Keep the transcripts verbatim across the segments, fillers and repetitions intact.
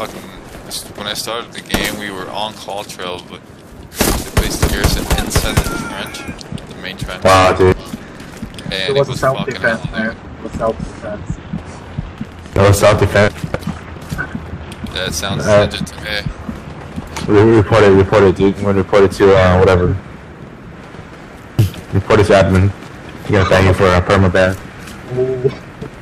fucking when I started the game, we were on call trail, but they placed the garrison inside the trench, the main trench. Wow, dude. And So it what's was self-defense, fucking man? What's self-defense? No self-defense. Yeah, it sounds Uh, legit to me. We report it, report it, dude. I'm gonna report it to, uh, whatever. Report it to admin. You gotta thank you for a permaban. Ooh.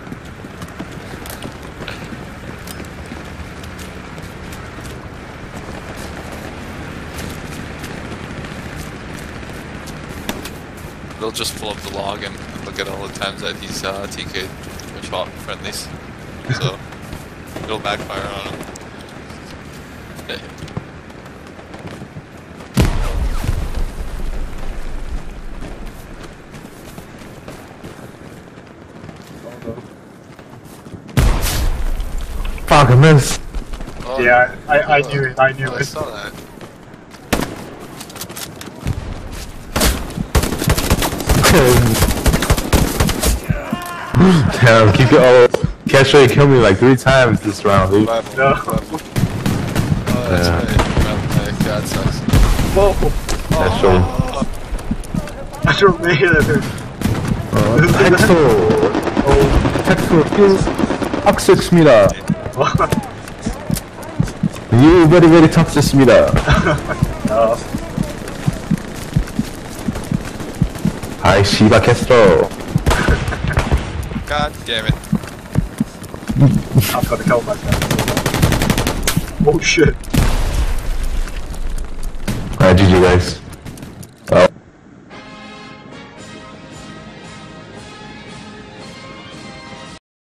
They'll just pull up the log and look at all the times that he's uh, T K'd or shot friendlies. So, it'll backfire on him. Yeah. Fuck, I missed. Oh, Yeah, I, I knew it, I knew oh, I it. saw that. Damn, keep it all. Kesha killed me like three times this round, dude. Level, No. level. Oh, that's Yeah. right. Well, my God sucks. Whoa! That's true. I should made it. 어, 텍스토. 텍스토 skills 학습입니다. You very very tough,습니다. No. 아이 씨바 캐스터. God damn it. I'm gonna kill myself. Oh shit. Alright, G G guys.